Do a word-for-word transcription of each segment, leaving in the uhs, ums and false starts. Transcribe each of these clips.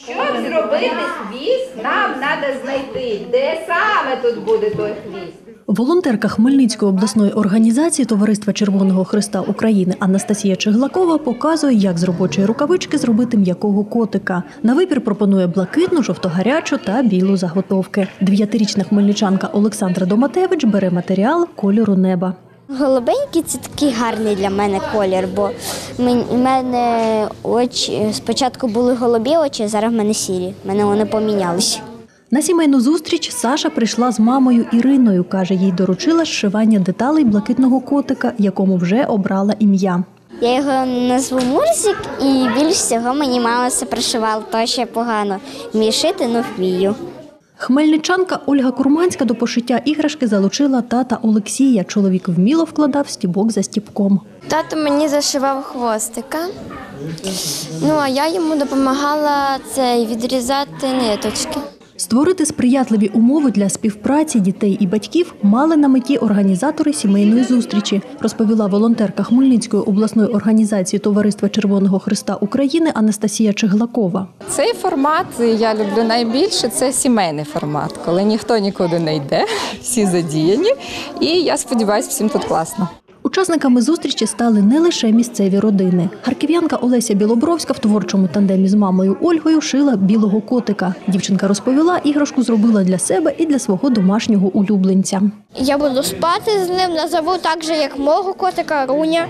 Щоб зробити хвіст, нам треба знайти, де саме тут буде той хвіст. Волонтерка Хмельницької обласної організації Товариства Червоного Хреста України Анастасія Чеглакова показує, як з робочої рукавички зробити м'якого котика. На вибір пропонує блакитну, жовто-гарячу та білу заготовки. Дев'ятирічна хмельничанка Олександра Доматевич бере матеріал кольору неба. Голубенький – це такий гарний для мене колір, бо в мене очі спочатку були голубі очі, зараз в мене сірі. В мене вони помінялися. На сімейну зустріч Саша прийшла з мамою Іриною. Каже, їй доручила зшивання деталей блакитного котика, якому вже обрала ім'я. Я його назву Мурзик, і більш всього мені мама це пришивала, то ще погано. Вмію шити, ну вмію. Хмельничанка Ольга Курманська до пошиття іграшки залучила тата Олексія. Чоловік вміло вкладав стібок за стібком. Тато мені зашивав хвостика, ну а я йому допомагала це відрізати ниточки. Створити сприятливі умови для співпраці дітей і батьків мали на меті організатори сімейної зустрічі, розповіла волонтерка Хмельницької обласної організації Товариства Червоного Хреста України Анастасія Чеглакова. Цей формат я люблю найбільше, це сімейний формат, коли ніхто нікуди не йде, всі задіяні, і я сподіваюся, всім тут класно. Учасниками зустрічі стали не лише місцеві родини. Харків'янка Олеся Білобровська в творчому тандемі з мамою Ольгою шила білого котика. Дівчинка розповіла, іграшку зробила для себе і для свого домашнього улюбленця. Я буду спати з ним, назову так же, як мого котика Руня,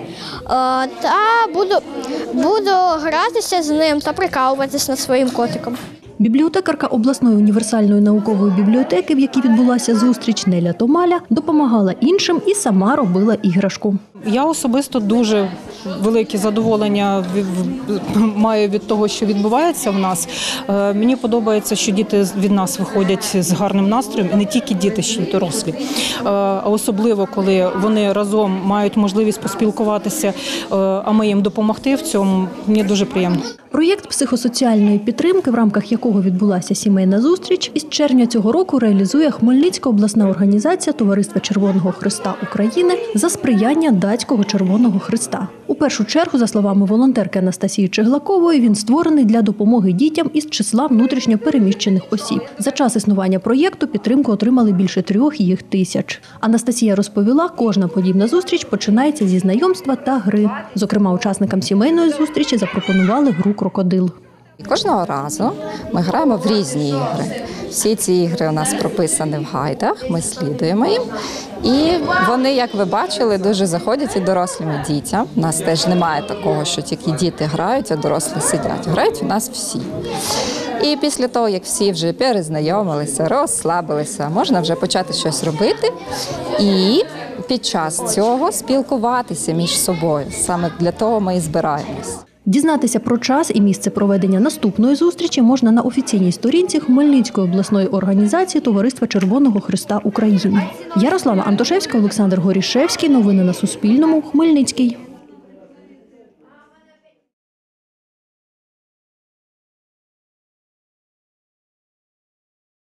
та буду, буду гратися з ним та прикалуватися над своїм котиком. Бібліотекарка обласної універсальної наукової бібліотеки, в якій відбулася зустріч, Неля Томаля, допомагала іншим і сама робила іграшку. Я особисто дуже велике задоволення маю від того, що відбувається в нас. Мені подобається, що діти від нас виходять з гарним настроєм, і не тільки діти, ще й дорослі. А особливо, коли вони разом мають можливість поспілкуватися, а ми їм допомогти в цьому, мені дуже приємно. Проєкт психосоціальної підтримки, в рамках якого відбулася сімейна зустріч, із червня цього року реалізує Хмельницька обласна організація Товариства Червоного Хреста України за сприяння Датського Червоного Хреста. У першу чергу, за словами волонтерки Анастасії Чеглакової, він створений для допомоги дітям із числа внутрішньо переміщених осіб. За час існування проєкту підтримку отримали більше трьох їх тисяч. Анастасія розповіла, кожна подібна зустріч починається зі знайомства та гри. Зокрема, учасникам сімейної зустрічі запропонували гру «Крокодил». Кожного разу ми граємо в різні ігри. Всі ці ігри у нас прописані в гайдах, ми слідуємо їм. І вони, як ви бачили, дуже заходять і дорослим дітям. У нас теж немає такого, що тільки діти грають, а дорослі сидять. Грають у нас всі. І після того, як всі вже перезнайомилися, розслабилися, можна вже почати щось робити і під час цього спілкуватися між собою. Саме для того ми і збираємось. Дізнатися про час і місце проведення наступної зустрічі можна на офіційній сторінці Хмельницької обласної організації Товариства Червоного Хреста України. Ярослава Антошевська, Олександр Горішевський. Новини на Суспільному. Хмельницький.